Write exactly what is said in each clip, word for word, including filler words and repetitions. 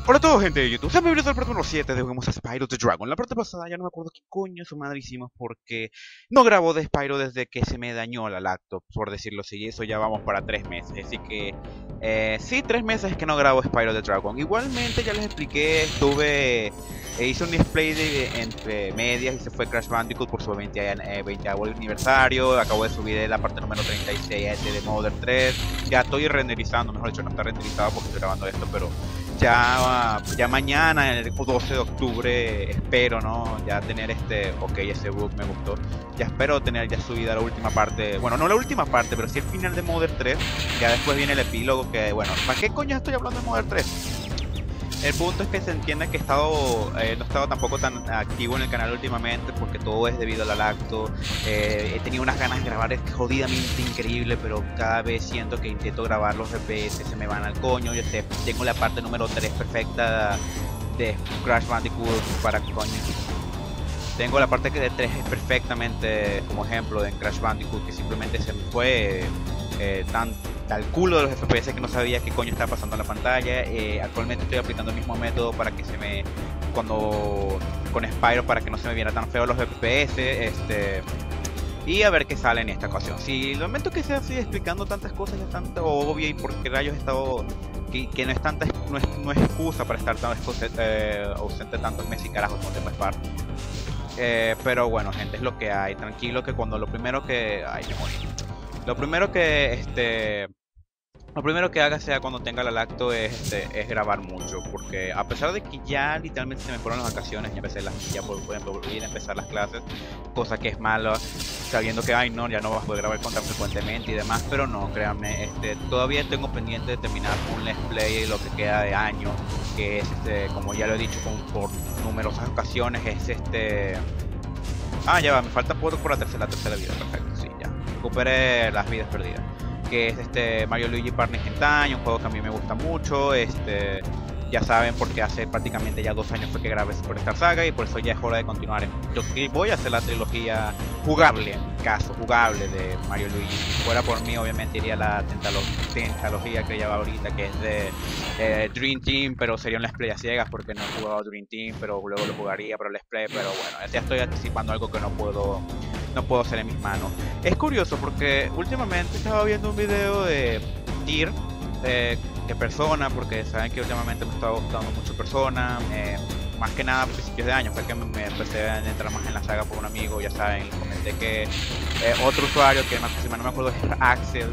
Hola a todos, gente de YouTube, sean bienvenidos al parte número siete de Juguemos a Spyro the Dragon. La parte pasada ya no me acuerdo qué coño su madre hicimos porque no grabo de Spyro desde que se me dañó la laptop, por decirlo así. Eso ya vamos para tres meses, así que eh, sí, tres meses que no grabo Spyro the Dragon. Igualmente ya les expliqué, estuve, eh, hice un display de, entre medias y se fue Crash Bandicoot por su veinte, eh, veinte aniversario. Acabo de subir la parte número treinta y seis de Mother tres. Ya estoy renderizando, mejor dicho, no está renderizado porque estoy grabando esto, pero ya, ya mañana, el doce de octubre, espero, ¿no? Ya tener este, ok, ese bug me gustó. Ya espero tener ya subida la última parte, bueno, no la última parte, pero sí el final de Mother tres. Ya después viene el epílogo que, bueno, ¿para qué coño estoy hablando de Mother tres? El punto es que se entiende que he estado, eh, no he estado tampoco tan activo en el canal últimamente porque todo es debido a la lacto. Eh, he tenido unas ganas de grabar es jodidamente increíble, pero cada vez siento que intento grabar los F P S se me van al coño. Yo te, tengo la parte número tres perfecta de Crash Bandicoot para coño. Tengo la parte que de tres es perfectamente como ejemplo de Crash Bandicoot, que simplemente se me fue eh, tan al culo de los F P S que no sabía qué coño estaba pasando en la pantalla. Eh, actualmente estoy aplicando el mismo método para que se me, cuando con Spyro, para que no se me viera tan feo los F P S, este, y a ver qué sale en esta ocasión. Si lamento que sea así explicando tantas cosas ya tanto obvio y porque rayos he estado, que, que no es tanta, no es, no es excusa para estar tan eh, ausente tantos meses y carajos con tema Spyro. Eh, pero bueno, gente, es lo que hay. Tranquilo que cuando lo primero que, ay, me morí. Lo primero que este Lo primero que haga sea cuando tenga la lacto es, este, es grabar mucho, porque a pesar de que ya literalmente se me fueron las vacaciones y empecé las, ya por, por ejemplo volví a empezar las clases, cosa que es malo, sabiendo que ay no, ya no vas a poder grabar con tan frecuentemente y demás, pero no, créanme, este, todavía tengo pendiente de terminar un let's play lo que queda de año, que es este, como ya lo he dicho con, por numerosas ocasiones, es este, ah ya va, me falta por, por la tercera, la tercera vida, perfecto, sí, ya, recuperé las vidas perdidas. Que es este Mario Luigi Partners in Time, un juego que a mí me gusta mucho. Este, ya saben, porque hace prácticamente ya dos años fue que grabé Superstar Saga y por eso ya es hora de continuar. Yo voy a hacer la trilogía jugable, en caso jugable de Mario Luigi. Si fuera por mí, obviamente iría a la tentalogía que lleva ahorita, que es de eh, Dream Team, pero sería un let's play a ciegas porque no he jugado Dream Team, pero luego lo jugaría para el let's play. Pero bueno, ya estoy anticipando algo que no puedo. No puedo hacer en mis manos. Es curioso porque últimamente estaba viendo un video de Tyr, eh, de Persona, porque saben que últimamente me estaba gustando mucho Persona, eh, más que nada a principios de año fue que me, me empecé a entrar más en la saga por un amigo, ya saben, les comenté que eh, otro usuario que no, no me acuerdo es Axel,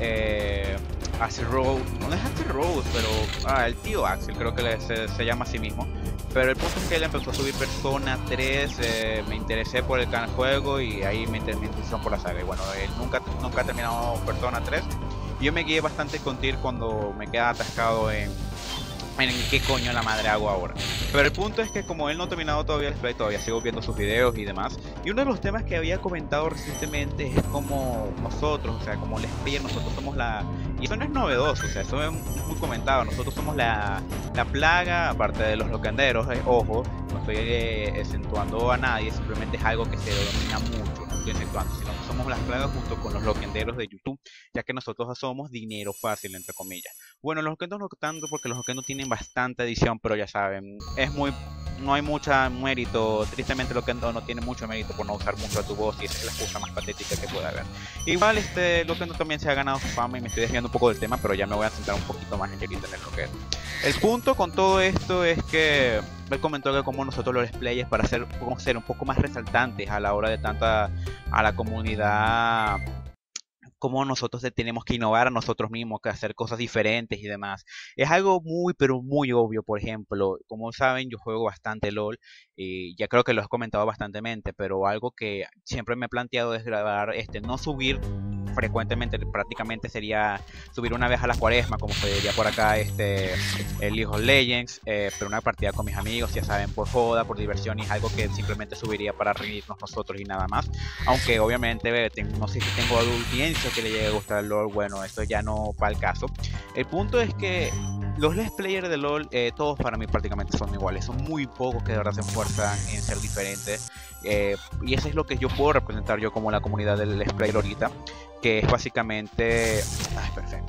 eh, Axel Rose, no es Axel Rose, pero ah, el tío Axel, creo que le, se, se llama a sí mismo. Pero el punto es que él empezó a subir Persona tres, eh, me interesé por el juego y ahí me interesó por la saga. Y bueno, él nunca, nunca ha terminado Persona tres. Y yo me guié bastante con Tyr cuando me quedaba atascado en, en qué coño la madre hago ahora. Pero el punto es que como él no ha terminado todavía el play, todavía sigo viendo sus videos y demás. Y uno de los temas que había comentado recientemente es como nosotros, o sea, como les piden, nosotros somos la... Y eso no es novedoso, o sea, eso es muy comentado. Nosotros somos la, la plaga, aparte de los locanderos, eh, ojo, no estoy eh, acentuando a nadie, simplemente es algo que se domina mucho, no estoy acentuando, sino que somos las plagas junto con los locanderos de YouTube, ya que nosotros somos dinero fácil, entre comillas. Bueno, los locanderos no tanto porque los locanderos tienen bastante edición, pero ya saben, es muy... no hay mucho mérito, tristemente lo que no, no tiene mucho mérito por no usar mucho a tu voz y esa es la cosa más patética que puede haber. Igual este lo que no también se ha ganado su fama y me estoy desviando un poco del tema, pero ya me voy a centrar un poquito más en el internet lo que es. El punto con todo esto es que él comentó que como nosotros los players para ser, ser un poco más resaltantes a la hora de tanta a la comunidad, cómo nosotros tenemos que innovar a nosotros mismos, que hacer cosas diferentes y demás. Es algo muy, pero muy obvio, por ejemplo, como saben, yo juego bastante LOL y ya creo que lo he comentado bastantemente, pero algo que siempre me he planteado es grabar, este, no subir frecuentemente, prácticamente sería subir una vez a la cuaresma, como se diría por acá, este, el League of Legends, eh, pero una partida con mis amigos, ya saben, por joda, por diversión, y es algo que simplemente subiría para reírnos nosotros y nada más, aunque obviamente no sé si tengo audiencia que le llegue a gustar el LOL, bueno, esto ya no va al caso. El punto es que los let's players de LOL, eh, todos para mí prácticamente son iguales, son muy pocos que de verdad se esfuerzan en ser diferentes, eh, y eso es lo que yo puedo representar yo como la comunidad del let's player ahorita, que es básicamente... Ay, perfecto.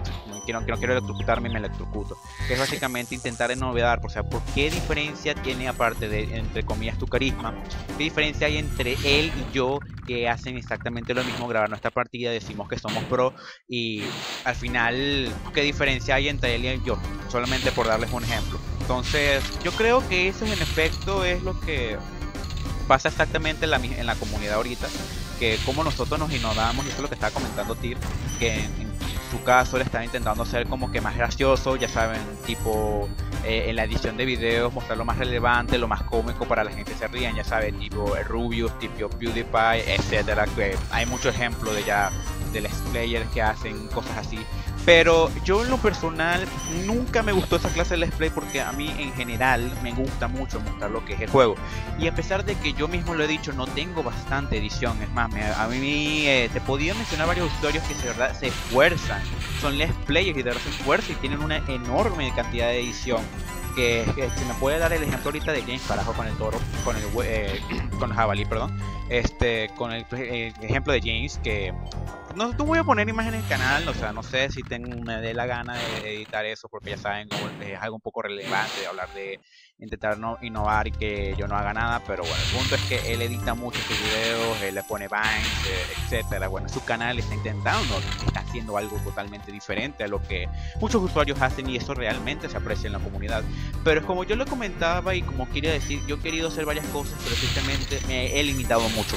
quiero, quiero, quiero electrocutarme y me electrocuto. Que es básicamente intentar innovar, o sea, ¿por qué diferencia tiene, aparte de, entre comillas, tu carisma? ¿Qué diferencia hay entre él y yo que hacen exactamente lo mismo, grabar nuestra partida, decimos que somos pro y al final, ¿qué diferencia hay entre él y yo? Solamente por darles un ejemplo. Entonces, yo creo que eso en efecto es lo que pasa exactamente en la, en la comunidad ahorita, que como nosotros nos innovamos, y eso es lo que estaba comentando Tyr, que en, en su caso él está intentando ser como que más gracioso, ya saben, tipo eh, en la edición de videos mostrar lo más relevante, lo más cómico para la gente se rían, ya saben, tipo el Rubius, tipo PewDiePie, etcétera, que hay muchos ejemplos de ya de los players que hacen cosas así. Pero yo en lo personal nunca me gustó esa clase de let's play porque a mí en general me gusta mucho mostrar lo que es el juego. Y a pesar de que yo mismo lo he dicho, no tengo bastante edición. Es más, me, a mí eh, te podía mencionar varios usuarios que de verdad se esfuerzan. Son let's players y de verdad se esfuerzan y tienen una enorme cantidad de edición. Que, que se me puede dar el ejemplo ahorita de James Carajo con el toro, con el, eh, con el jabalí, perdón. Este, con el, el ejemplo de James que... No te voy a poner imágenes en el canal, o sea, no sé si tengo, me dé la gana de editar eso, porque ya saben, es algo un poco relevante de hablar de intentar no innovar y que yo no haga nada, pero bueno, el punto es que él edita mucho sus videos, él le pone bangs, etcétera. Bueno, su canal está intentando, está haciendo algo totalmente diferente a lo que muchos usuarios hacen y eso realmente se aprecia en la comunidad. Pero es como yo lo comentaba y como quería decir, yo he querido hacer varias cosas, pero simplemente me he limitado mucho.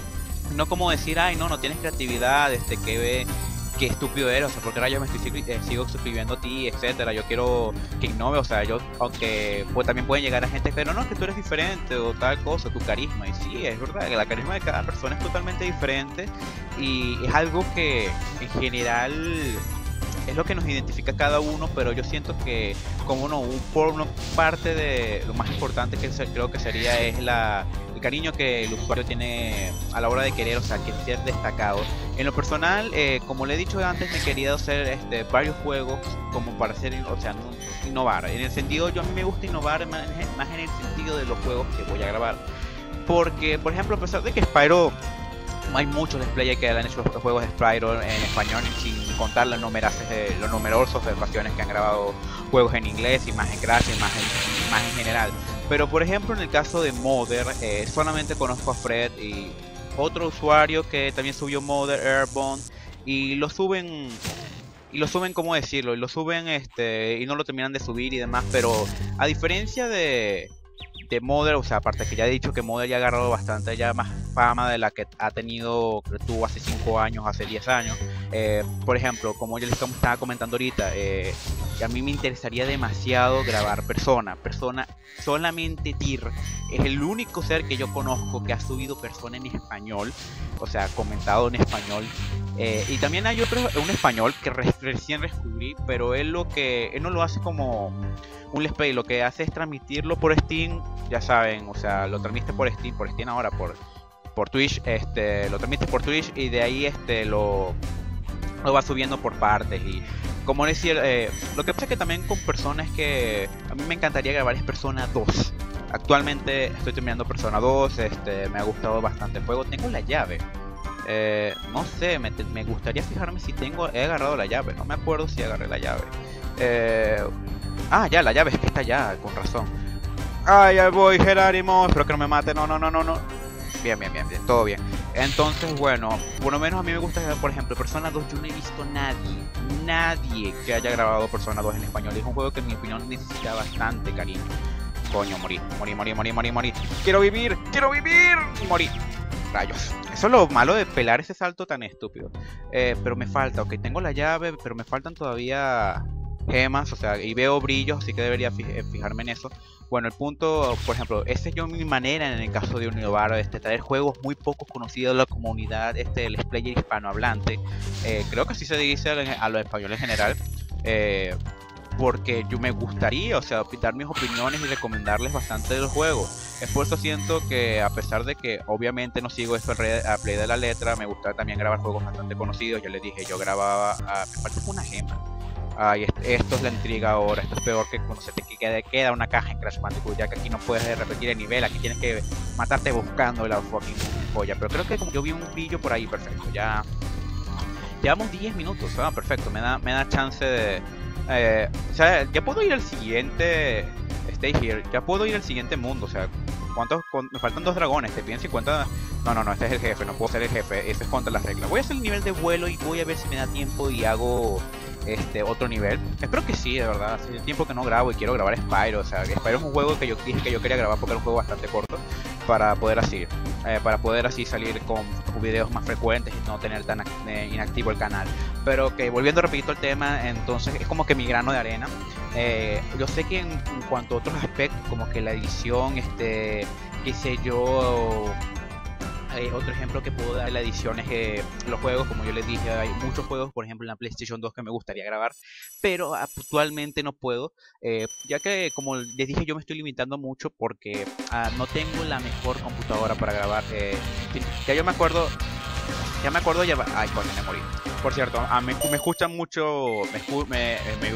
No como decir, ay, no, no tienes creatividad, este, que ve, qué estúpido eres, o sea, porque rayos me estoy, eh, sigo suscribiendo a ti, etcétera. Yo quiero que innove, o sea, yo, aunque pues, también pueden llegar a gente, pero no, es que tú eres diferente o tal cosa, tu carisma. Y sí, es verdad, que la carisma de cada persona es totalmente diferente y es algo que en general es lo que nos identifica a cada uno, pero yo siento que como no, por una parte de lo más importante que creo que sería es la el cariño que el usuario tiene a la hora de querer, o sea, que ser destacado. En lo personal, eh, como le he dicho antes, me quería hacer este, varios juegos como para hacer, o sea, no, innovar. En el sentido, yo a mí me gusta innovar más, más en el sentido de los juegos que voy a grabar. Porque, por ejemplo, a pesar de que Spyro, hay muchos displays que han hecho los juegos de Spyro en español, sin contar los numerosos, eh, los numerosos ocasiones que han grabado juegos en inglés y más en gracia y más en, más en general. Pero por ejemplo en el caso de Mother, eh, solamente conozco a Fred y otro usuario que también subió Mother Airborne y lo suben y lo suben, ¿cómo decirlo? Y lo suben este y no lo terminan de subir y demás, pero a diferencia de de Mother, o sea, aparte que ya he dicho que Mother ya ha agarrado bastante ya más fama de la que ha tenido, que tuvo hace cinco años, hace diez años. Eh, por ejemplo, como yo les estaba comentando ahorita, eh, a mí me interesaría demasiado grabar Persona. Persona, solamente Tyr es el único ser que yo conozco que ha subido Persona en español, o sea, comentado en español. Eh, y también hay otro, un español que re recién descubrí, pero él lo que él no lo hace como un let's play, lo que hace es transmitirlo por Steam, ya saben, o sea, lo transmite por Steam, por Steam ahora, por, por Twitch, este, lo transmite por Twitch y de ahí este lo, lo va subiendo por partes. Y como decir, eh, lo que pasa es que también con Persona es que a mí me encantaría grabar es Persona dos. Actualmente estoy terminando Persona dos, este, me ha gustado bastante el juego, tengo la llave. Eh, no sé, me, me gustaría fijarme si tengo, he agarrado la llave, no me acuerdo si agarré la llave. Eh, ah, ya, la llave es que está ya, con razón. Ah, ya voy, Jerónimo, espero que no me mate, no, no, no, no, no. Bien, bien, bien, bien, todo bien. Entonces, bueno, por lo menos a mí me gusta, por ejemplo, Persona dos, yo no he visto nadie, nadie que haya grabado Persona dos en español. Es un juego que en mi opinión necesita bastante cariño. Coño, morí, morí, morí, morí, morí, morí. Quiero vivir, quiero vivir y morí. Rayos. Eso es lo malo de pelar ese salto tan estúpido. Eh, pero me falta, ok, tengo la llave, pero me faltan todavía gemas, o sea, y veo brillos, así que debería fijarme en eso. Bueno, el punto, por ejemplo, esa es yo mi manera en el caso de innovar, este, traer juegos muy poco conocidos de la comunidad, este, el player hispanohablante. Eh, creo que así se dice a los españoles en general. Eh, porque yo me gustaría, o sea, dar mis opiniones y recomendarles bastante de los juegos. Es por eso siento que a pesar de que obviamente no sigo esto a play de la letra, me gusta también grabar juegos bastante conocidos. Yo les dije, yo grababa, a, me falta una gema. Ay, esto es la intriga ahora, esto es peor que cuando se te queda, queda una caja en Crash Bandicoot, ya que aquí no puedes repetir el nivel, aquí tienes que matarte buscando la fucking joya. Pero creo que como yo vi un brillo por ahí, perfecto, ya... Llevamos diez minutos, ah, perfecto, me da, me da chance de... Eh, o sea, ya puedo ir al siguiente... Stay here, ya puedo ir al siguiente mundo, o sea... ¿Cuántos? Con, me faltan dos dragones, te piden cincuenta... No, no, no, este es el jefe, no puedo ser el jefe, ese es contra las reglas. Voy a hacer el nivel de vuelo y voy a ver si me da tiempo y hago... Este, otro nivel. Espero que sí, de verdad. Hace tiempo que no grabo y quiero grabar Spyro. O sea, Spyro es un juego que yo dije que yo quería grabar porque era un juego bastante corto. Para poder así, eh, para poder así salir con videos más frecuentes y no tener tan eh, inactivo el canal. Pero que volviendo rapidito al tema, entonces es como que mi grano de arena. Eh, yo sé que en, en cuanto a otros aspectos, como que la edición, este, qué sé yo... Eh, otro ejemplo que puedo dar de la edición es que los juegos, como yo les dije, hay muchos juegos, por ejemplo en la PlayStation dos que me gustaría grabar, pero actualmente no puedo, eh, ya que como les dije yo me estoy limitando mucho porque uh, no tengo la mejor computadora para grabar. Eh, ya yo me acuerdo, ya me acuerdo, ya va, ay coño me morí. Por cierto, a mí, me escuchan mucho, me, me, me,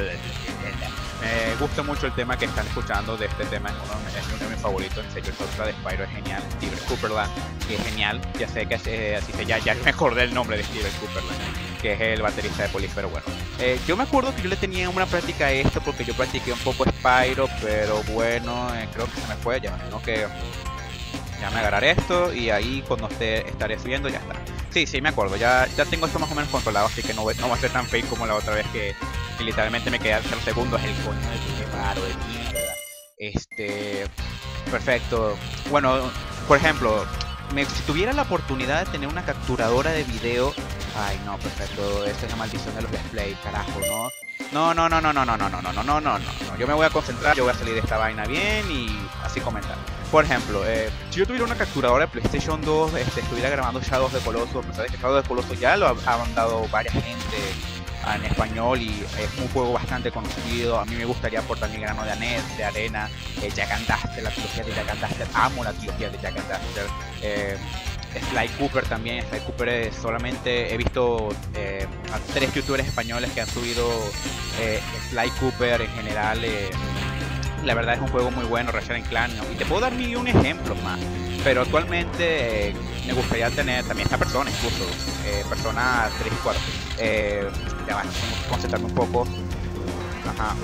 me gusta mucho el tema que están escuchando de este tema, es uno, es uno de mis favoritos, en serio, el soundtrack de Spyro es genial, Steven Cooperland, que es genial, ya sé que eh, así se ya, ya me acordé el nombre de Steven Cooperland, que es el baterista de Police, pero bueno. Eh, yo me acuerdo que yo le tenía una práctica a esto porque yo practiqué un poco Spyro, pero bueno, eh, creo que se me fue, ya no que... Ya me agarraré esto y ahí cuando esté, estaré subiendo ya está. Sí, sí, me acuerdo, ya, ya tengo esto más o menos controlado, así que no, no va a ser tan fake como la otra vez que, que literalmente me quedé hace segundos el coño de qué raro de mierda. Este... Perfecto. Bueno, por ejemplo, me, si tuviera la oportunidad de tener una capturadora de video... Ay, no, perfecto, esta es la maldición de los displays, carajo, ¿no? No, no, no, no, no, no, no, no, no, no, no, no, no. Yo me voy a concentrar, yo voy a salir de esta vaina bien y así comentar. Por ejemplo, eh, si yo tuviera una capturadora de PlayStation dos, este, estuviera grabando Shadow of the Colossus, a pesar de que Shadow of the Colossus ya lo ha, ha dado varias gente en español y es un juego bastante conocido. A mí me gustaría aportar mi grano de, anet, de arena, eh, Jak and Daxter, la trilogía de Jak and Daxter, amo la trilogía de Jak and Daxter. Eh, Sly Cooper también, Sly Cooper es, solamente he visto eh, a tres youtubers españoles que han subido eh, Sly Cooper en general. Eh, la verdad es un juego muy bueno, Ratchet and Clank, ¿no? Y te puedo dar mil un ejemplo más, pero actualmente eh, me gustaría tener también esta persona, incluso eh, persona tres y cuatro. Eh, ya va, tengo que concentrarme un poco. Ajá.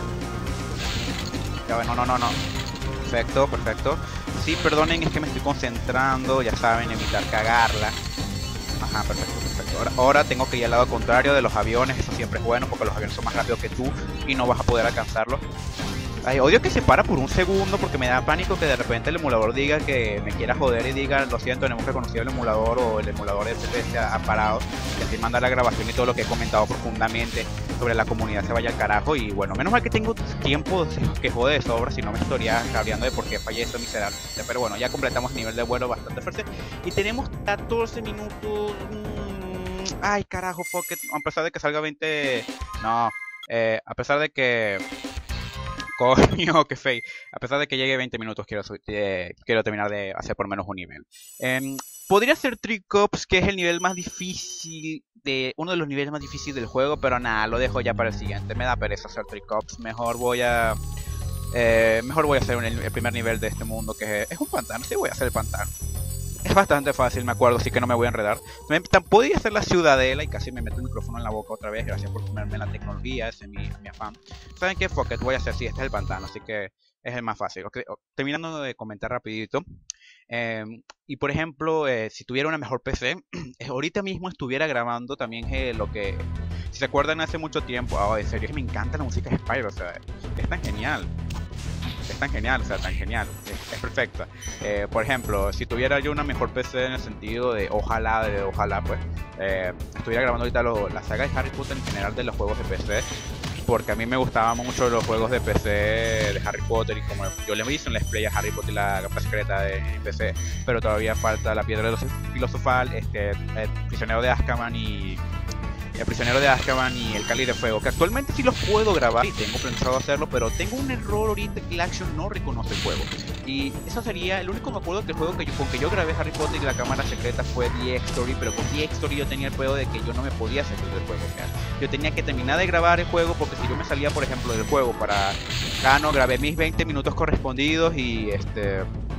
Ya va, no, no, no, no. Perfecto, perfecto. Sí, perdonen, es que me estoy concentrando, ya saben, evitar cagarla. Ajá, perfecto, perfecto. Ahora, ahora tengo que ir al lado contrario de los aviones, eso siempre es bueno porque los aviones son más rápidos que tú y no vas a poder alcanzarlos. Ay, odio que se para por un segundo porque me da pánico que de repente el emulador diga que me quiera joder y diga lo siento, no hemos reconocido el emulador o el emulador de F P S ha, ha parado, y así manda la grabación y todo lo que he comentado profundamente sobre la comunidad se vaya al carajo. Y bueno, menos mal que tengo tiempo que jode de sobra, si no me estaría cabreando de por qué fallé eso miserable. Pero bueno, ya completamos el nivel de vuelo bastante fuerte y tenemos catorce minutos. Mmm, ay carajo, fuck it. A pesar de que salga veinte, no, eh, a pesar de que coño, qué fake. A pesar de que llegue veinte minutos, quiero, eh, quiero terminar de hacer por menos un nivel. Eh, podría ser Trick Ops, que es el nivel más difícil, de uno de los niveles más difíciles del juego, pero nada, lo dejo ya para el siguiente. Me da pereza hacer Trick Ops. Mejor voy a... Eh, mejor voy a hacer un, el primer nivel de este mundo, que es, es un pantano. Sí, voy a hacer el pantano. Es bastante fácil, me acuerdo, así que no me voy a enredar. Me, podría hacer la ciudadela y casi me meto el micrófono en la boca otra vez. Gracias por ponerme la tecnología, ese es mi, mi afán. ¿Saben qué? Fuck it, voy a hacer, sí, este es el pantano, así que es el más fácil. Okay, terminando de comentar rapidito. Eh, y por ejemplo, eh, si tuviera una mejor P C, ahorita mismo estuviera grabando también eh, lo que... Si se acuerdan hace mucho tiempo, oh, en serio, me encanta la música de Spyro, o sea, es tan genial. Es tan genial, o sea, tan genial, es, es perfecta. Eh, por ejemplo, si tuviera yo una mejor P C en el sentido de ojalá, de ojalá, pues, eh, estuviera grabando ahorita lo, la saga de Harry Potter en general de los juegos de P C, porque a mí me gustaban mucho los juegos de P C de Harry Potter y como yo le hice en la display a Harry Potter y la capa secreta de P C, pero todavía falta la piedra filosofal, este, el prisionero de Azkaban y... El prisionero de Azkaban y el Cáliz de Fuego, que actualmente sí los puedo grabar y tengo pensado hacerlo, pero tengo un error ahorita que el Action no reconoce el juego. Y eso sería, el único me acuerdo que el juego que yo, con que yo grabé Harry Potter y la cámara secreta fue The X-Story, pero con The X-Story yo tenía el juego de que yo no me podía salir del juego. O sea, yo tenía que terminar de grabar el juego porque si yo me salía, por ejemplo, del juego para... Ah, no, grabé mis veinte minutos correspondidos y este...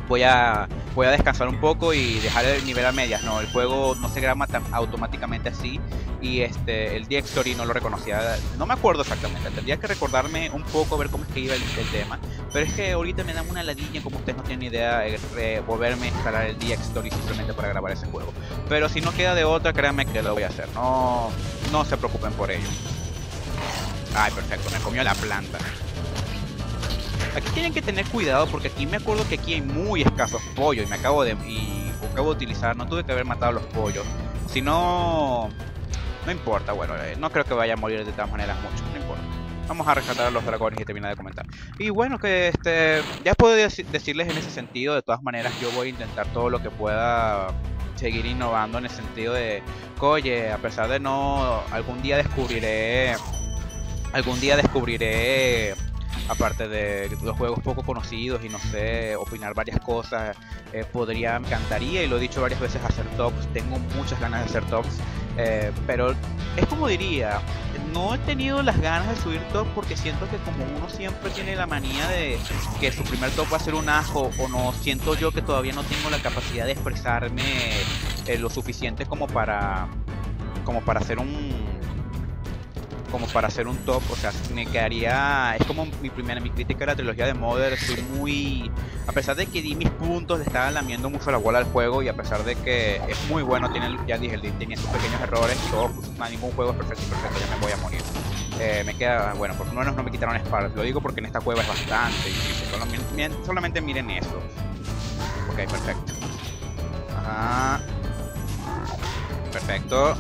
voy a voy a descansar un poco y dejar el nivel a medias. No, el juego no se graba tan automáticamente así, y este el Dxtory no lo reconocía. No me acuerdo exactamente, tendría que recordarme un poco, ver cómo es que iba el, el tema, pero es que ahorita me da una ladilla, como ustedes no tienen ni idea, eh, volverme a instalar el Dxtory simplemente para grabar ese juego. Pero si no queda de otra, créanme que lo voy a hacer, no, no se preocupen por ello. Ay, perfecto, me comió la planta. Aquí tienen que tener cuidado porque aquí me acuerdo que aquí hay muy escasos pollos y me acabo de y acabo de utilizar, no tuve que haber matado a los pollos. Si no, no importa, bueno, eh, no creo que vaya a morir de todas maneras mucho, no importa. Vamos a rescatar a los dragones y terminar de comentar. Y bueno, que este ya puedo dec decirles en ese sentido, de todas maneras yo voy a intentar todo lo que pueda seguir innovando en el sentido de, oye, a pesar de no, algún día descubriré, algún día descubriré... aparte de los juegos poco conocidos y no sé, opinar varias cosas, eh, podría, me encantaría, y lo he dicho varias veces, hacer tops. Tengo muchas ganas de hacer tops, eh, pero es como diría, no he tenido las ganas de subir top porque siento que como uno siempre tiene la manía de que su primer top va a ser un asco, o no, siento yo que todavía no tengo la capacidad de expresarme eh, lo suficiente como para como para hacer un como para hacer un top. O sea, me quedaría, es como mi primera, mi crítica a la trilogía de Mother. Estoy muy, a pesar de que di mis puntos, le estaba lamiendo mucho la bola al juego, y a pesar de que es muy bueno, tiene, ya dije, tiene sus pequeños errores, todo, pues, ningún juego es perfecto y perfecto, ya me voy a morir. Eh, me queda, bueno, por lo menos no me quitaron Sparks, lo digo porque en esta cueva es bastante difícil, solamente, solamente miren eso. Ok, perfecto. Ajá. Perfecto.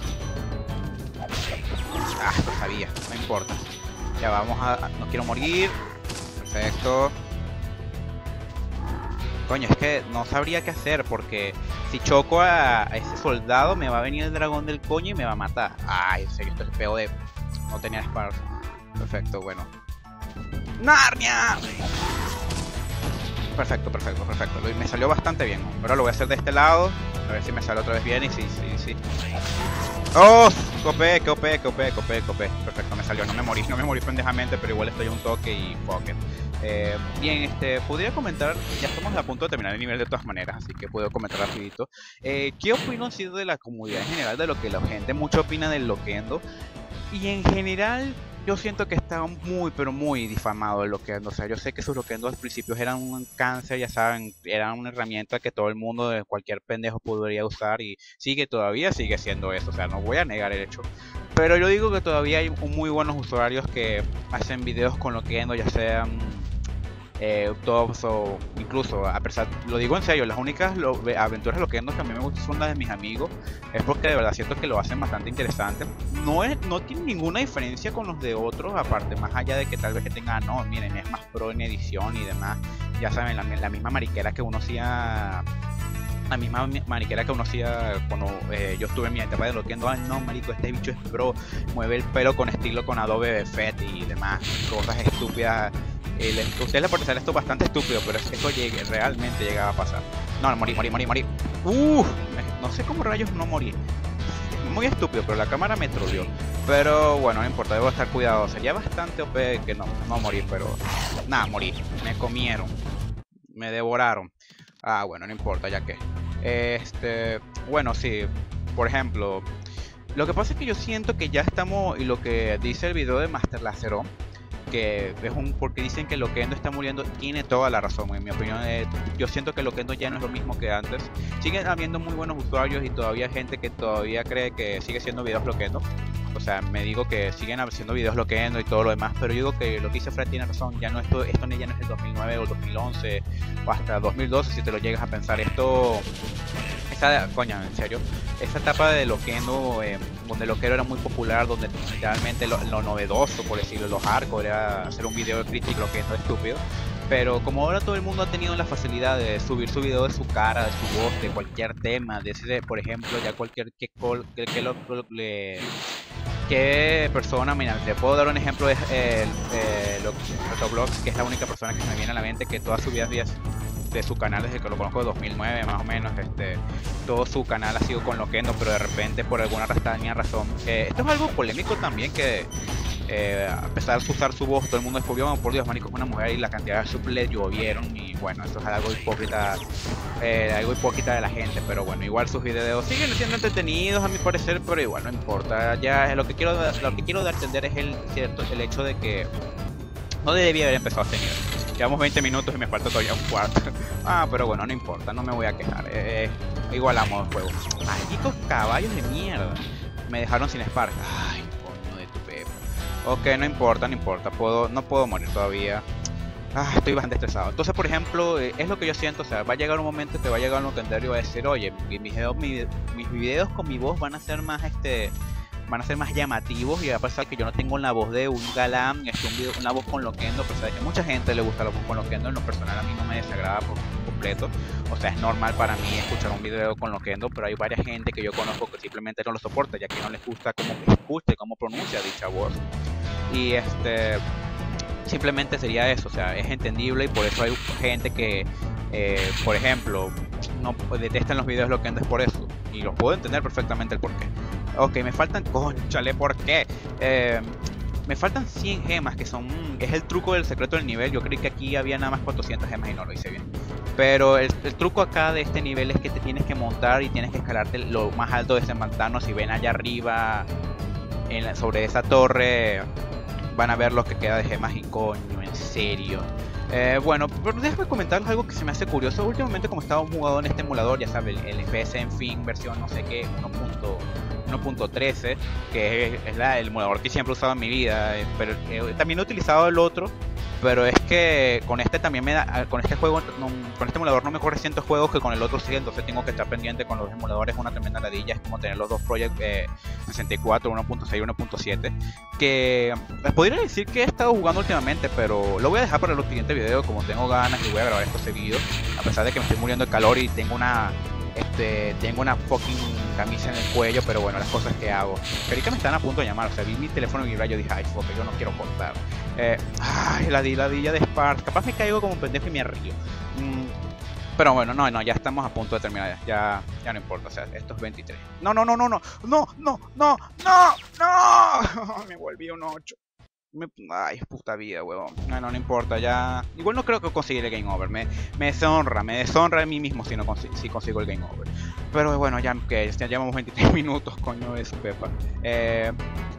Ah, lo sabía, no importa. Ya vamos a... no quiero morir. Perfecto. Coño, es que no sabría qué hacer, porque si choco a, a ese soldado me va a venir el dragón del coño y me va a matar. Ay, en serio, esto es feo de... no tenía Spark. Perfecto, bueno. ¡Narnia! Perfecto, perfecto, perfecto. Me salió bastante bien. Ahora lo voy a hacer de este lado. A ver si me sale otra vez bien. Y sí, sí, sí. ¡Oh! Copé, copé, copé, copé, copé. Perfecto, me salió. No me morí, no me morí pendejamente, pero igual estoy a un toque y fuck it. Eh, bien, este, podría comentar, ya estamos a punto de terminar el nivel de todas maneras, así que puedo comentar rapidito. Eh, ¿Qué opino así de la comunidad en general, de lo que la gente mucho opina del Loquendo? Y en general, yo siento que está muy, pero muy difamado el Loquendo. O sea, yo sé que sus Loquendos al principio eran un cáncer, ya saben, eran una herramienta que todo el mundo, de cualquier pendejo, podría usar, y sigue todavía, sigue siendo eso. O sea, no voy a negar el hecho. Pero yo digo que todavía hay muy buenos usuarios que hacen videos con Loquendo, ya sean eh, tops o incluso, a pesar, lo digo en serio, las únicas lo, aventuras Loquendo que a mí me gustan son las de mis amigos, es porque de verdad siento que lo hacen bastante interesante. No es, no tiene ninguna diferencia con los de otros, aparte, más allá de que tal vez que tengan, no, miren, es más pro en edición y demás, ya saben, la, la misma mariquera que uno hacía, la misma mariquera que uno hacía cuando eh, yo estuve en mi etapa de Loquendo. Ay, no, marico, este bicho es pro, mueve el pelo con estilo con Adobe Effect y demás, cosas estúpidas. Eh, les, a ustedes les puede parecer esto bastante estúpido, pero es que esto llegue, realmente llegaba a pasar. No, morí, morí, morí, morí. Uh, no sé cómo rayos no morí. Muy estúpido, pero la cámara me troleó. Pero bueno, no importa, debo estar cuidado. Sería bastante O P que no, no morir, pero nada, morí. Me comieron, me devoraron. Ah, bueno, no importa, ya que este, bueno, sí, por ejemplo, lo que pasa es que yo siento que ya estamos, y lo que dice el video de Master Laceron, que es un, porque dicen que Loquendo está muriendo, tiene toda la razón. En mi opinión, eh, yo siento que Loquendo ya no es lo mismo que antes. Siguen habiendo muy buenos usuarios y todavía hay gente que todavía cree que sigue siendo videos Loquendo. O sea, me digo que siguen haciendo videos Loquendo y todo lo demás, pero yo digo que lo que dice Fred tiene razón. Ya no, esto, esto ya no es el dos mil nueve o el dos mil once o hasta dos mil doce, si te lo llegas a pensar. Esto, esa, coña, en serio, esa etapa de Loquendo, eh, donde Loquendo era muy popular, donde literalmente lo, lo novedoso, por decirlo, los hardcore, era hacer un video de crítica Loquendo estúpido. Pero como ahora todo el mundo ha tenido la facilidad de subir su video de su cara, de su voz, de cualquier tema, de ese, por ejemplo, ya cualquier que, que, que lo, le, qué persona, mira, te puedo dar un ejemplo de eh, eh, Lotoblogs, que es la única persona que se me viene a la mente, que todas sus vidas de su canal desde que lo conozco de dos mil nueve más o menos, este, todo su canal ha sido con Loquendo, pero de repente por alguna extraña razón, eh, esto es algo polémico también, que eh, a pesar de usar su voz, todo el mundo descubrió, oh, por Dios, marico, es una mujer, y la cantidad de suples llovieron, y bueno, eso es algo hipócrita, eh, algo hipócrita de la gente, pero bueno, igual sus videos siguen siendo entretenidos a mi parecer, pero igual no importa. Ya lo que quiero, lo que quiero dar a entender es el, cierto, el hecho de que no debía haber empezado este nivel. Llevamos veinte minutos y me falta todavía un cuarto. Ah, pero bueno, no importa, no me voy a quejar. Eh, igual amo el juego. Malditos caballos de mierda. Me dejaron sin Spark. Ay, coño de tu pepa. Ok, no importa, no importa. Puedo, no puedo morir todavía. Ah, estoy bastante estresado. Entonces, por ejemplo, eh, es lo que yo siento. O sea, va a llegar un momento que va a llegar un locutor y va a decir, oye, mis videos, mis, mis videos con mi voz van a ser más este... van a ser más llamativos, y va a pasar que yo no tengo la voz de un galán, es un video, una voz con Loquendo, pero sabes que mucha gente le gusta la voz con Loquendo. En lo personal a mí no me desagrada por completo, o sea, es normal para mí escuchar un video con Loquendo, pero hay varias gente que yo conozco que simplemente no lo soporta, ya que no les gusta cómo escucha y cómo pronuncia dicha voz, y este simplemente sería eso. O sea, es entendible, y por eso hay gente que eh, por ejemplo no detestan los videos Loquendo, es por eso, y los puedo entender perfectamente el porqué. Ok, me faltan... Conchale, ¿por qué? Eh, me faltan cien gemas, que son... Es el truco del secreto del nivel. Yo creí que aquí había nada más cuatrocientas gemas y no lo hice bien. Pero el, el truco acá de este nivel es que te tienes que montar y tienes que escalarte lo más alto de ese pantano. Si ven allá arriba, en la, sobre esa torre, van a ver lo que queda de gemas. Y coño, en serio. Eh, bueno, pero déjame comentarles algo que se me hace curioso. Últimamente, como estaba jugando en este emulador, ya sabes, el, el F P S en fin, versión no sé qué, uno punto trece, que es, es la, el emulador que siempre he usado en mi vida, eh, pero eh, también he utilizado el otro, pero es que con este también me da, con este juego, no, con este emulador no me corre cientos juegos que con el otro sí, entonces tengo que estar pendiente con los emuladores. Una tremenda ladilla, es como tener los dos Project eh, sesenta y cuatro, uno punto seis y uno punto siete, que les podría decir que he estado jugando últimamente, pero lo voy a dejar para el siguiente video, como tengo ganas y voy a grabar esto seguido, a pesar de que me estoy muriendo de calor y tengo una Este, tengo una fucking camisa en el cuello, pero bueno, las cosas que hago. Que ahorita me están a punto de llamar, o sea, vi mi teléfono vibrar y yo dije, ay, fuck, yo no quiero cortar. Eh, ay, la ladilla de Spark. Capaz me caigo como un pendejo y me río. Mm, pero bueno, no, no, ya estamos a punto de terminar. Ya, ya no importa, o sea, estos veintitrés. No, no, no, no, no, no, no, no, no, no. Me volví un ocho. Me, ay, puta vida, huevón. No, no, no importa, ya... Igual no creo que conseguiré el game over. Me, me deshonra, me deshonra a mí mismo si no consigo, si consigo el game over. Pero bueno, ya que ya llevamos veintitrés minutos, coño de su pepa. Eh,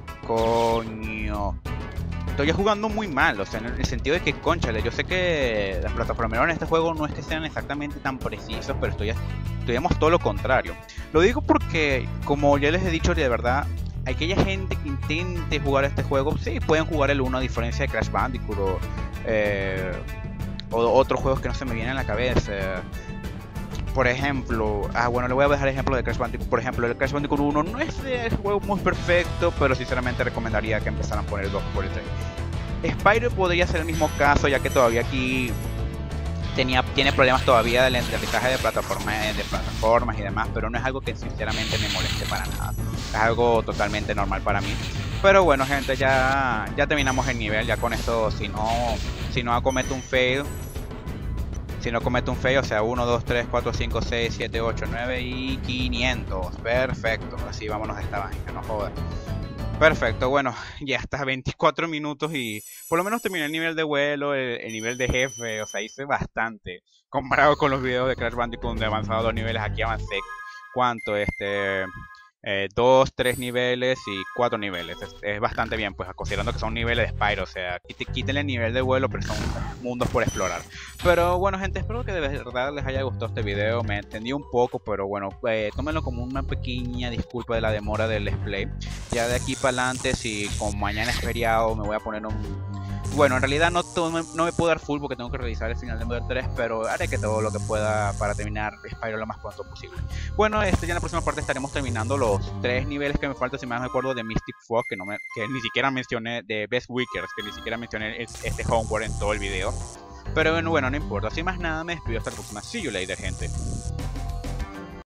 coño. Estoy jugando muy mal, o sea, en el sentido de que, conchale, yo sé que las plataformas en este juego no es que sean exactamente tan precisos, pero estoy, estudiamos todo lo contrario. Lo digo porque, como ya les he dicho, de verdad, aquella gente que intente jugar este juego, sí, pueden jugar el uno, a diferencia de Crash Bandicoot o, eh, o otros juegos que no se me vienen a la cabeza. Por ejemplo, ah bueno, le voy a dejar el ejemplo de Crash Bandicoot. Por ejemplo, el Crash Bandicoot uno no es el juego muy perfecto, pero sinceramente recomendaría que empezaran por el dos, por el tres. Spyro podría ser el mismo caso, ya que todavía aquí tenía, tiene problemas todavía del aterrizaje de plataformas, de plataformas y demás, pero no es algo que sinceramente me moleste para nada. Es algo totalmente normal para mí. Pero bueno, gente, ya, ya terminamos el nivel. Ya con esto, si no, si no cometo un fail, si no cometo un fail, o sea, uno, dos, tres, cuatro, cinco, seis, siete, ocho, nueve y quinientos. Perfecto, así vámonos a esta vaina, no jodas. Perfecto, bueno, ya hasta veinticuatro minutos y por lo menos terminé el nivel de vuelo, el, el nivel de jefe, o sea, hice bastante. Comparado con los videos de Crash Bandicoot donde he avanzado dos niveles, aquí avancé, ¿cuánto? Este... Eh, dos, tres niveles y cuatro niveles. Es, es bastante bien, pues considerando que son niveles de Spyro. O sea, quítenle el nivel de vuelo, pero son mundos por explorar. Pero bueno, gente, espero que de verdad les haya gustado este video. Me entendí un poco, pero bueno, eh, tómenlo como una pequeña disculpa de la demora del display. Ya de aquí para adelante, si como mañana es feriado, me voy a poner un... Bueno, en realidad no, no me puedo dar full porque tengo que revisar el final de Model tres, pero haré que todo lo que pueda para terminar Spyro lo más pronto posible. Bueno, este, ya en la próxima parte estaremos terminando los tres niveles que me faltan, si me acuerdo, de Mystic Fog, que, no me, que ni siquiera mencioné, de Best Wickers, que ni siquiera mencioné este Homeworld en todo el video. Pero bueno, bueno, no importa. Sin más nada, me despido hasta la próxima. See you later, gente.